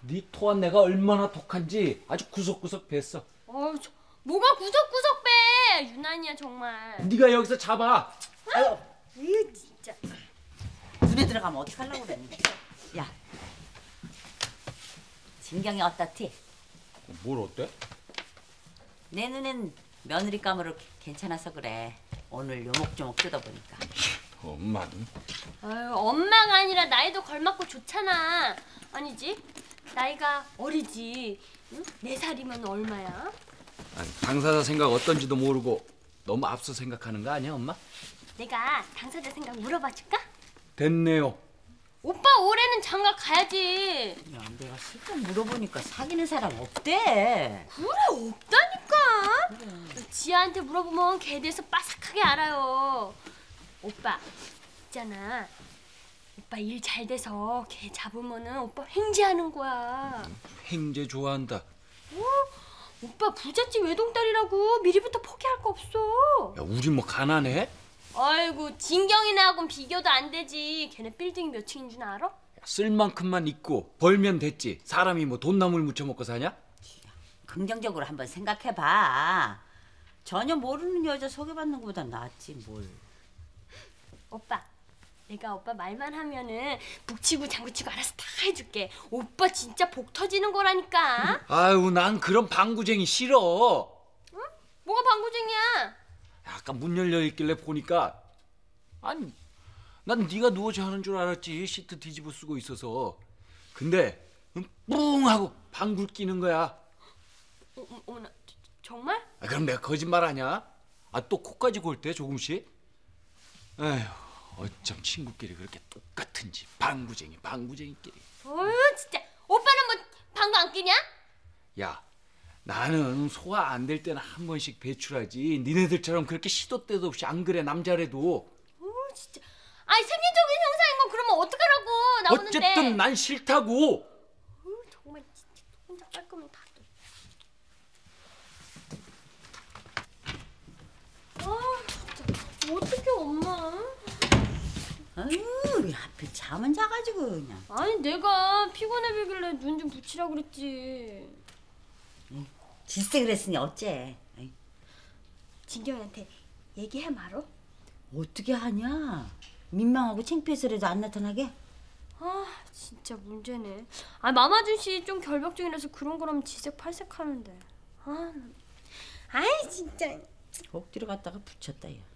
네 토한 내가 얼마나 독한지 아주 구석구석 뱄어. 뭐가 구석구석 빼? 유난이야 정말. 네가 여기서 잡아. 아유, 이거 진짜. 눈에 들어가면 어떡하려고 그래. 야, 진경이 어떻지? 뭘 어때? 내 눈엔 며느리감으로 괜찮아서 그래. 오늘 요목조목 뜯어보니까. 엄마는? 아유, 엄마가 아니라 나이도 걸맞고 좋잖아. 아니지? 나이가 어리지. 응? 4살이면 얼마야? 아니, 당사자 생각 어떤지도 모르고 너무 앞서 생각하는 거 아니야, 엄마? 내가 당사자 생각 물어봐 줄까? 됐네요. 오빠 올해는 장가 가야지. 야, 내가 슬쩍 물어보니까 사귀는 사람 없대. 그래, 없다니까. 그래. 지아한테 물어보면 걔에 대해서 빠삭하게 알아요. 오빠 있잖아. 오빠 일 잘 돼서 걔 잡으면은 오빠 횡재하는 거야. 횡재 좋아한다. 오빠 부잣집 외동딸이라고 미리부터 포기할 거 없어. 야, 우리 뭐 가난해? 아이고, 진경이나하고는 비교도 안 되지. 걔네 빌딩이 몇 층인 줄 알아? 야, 쓸 만큼만 있고 벌면 됐지. 사람이 뭐 돈나물 무쳐먹고 사냐? 긍정적으로 한번 생각해봐. 전혀 모르는 여자 소개받는 것보다 낫지 뭘. 오빠, 내가 오빠 말만 하면은 북치고 장구치고 알아서 다 해줄게. 오빠 진짜 복 터지는 거라니까. 아유, 난 그런 방구쟁이 싫어. 응? 뭐가 방구쟁이야? 아까 문 열려 있길래 보니까 아니, 난 네가 누워 자는 줄 알았지. 시트 뒤집어 쓰고 있어서. 근데 뿡 하고 방구 끼는 거야. 어머나, 정말? 아, 그럼 내가 거짓말하냐? 아, 또 코까지 골 때 조금씩? 에휴, 어쩜 친구끼리 그렇게 똑같은지. 방구쟁이끼리. 진짜. 오빠는 뭐 방구 안 끼냐? 야, 나는 소화 안 될 때는 한 번씩 배출하지. 니네들처럼 그렇게 시도 때도 없이 안 그래, 남자래도. 진짜. 아니, 생리적인 현상인 건 그러면 어떡하라고 나오는데. 어쨌든 난 싫다고. 정말 진짜 혼자 깔끔히 다. 진짜 어떡해 엄마. 아유, 우리 하필 잠은 자가지고 그냥. 아니, 내가 피곤해 보길래 눈 좀 붙이라고 그랬지. 질세 그랬으니 어째. 에이, 진경이한테 얘기해 말어? 어떻게 하냐. 민망하고 창피해서라도 안 나타나게. 진짜 문제네. 마마준 씨 좀 결벽증이라서 그런 거라면 지색팔색 하는데. 아이 진짜. 옥뒤로 갔다가 붙였다 야.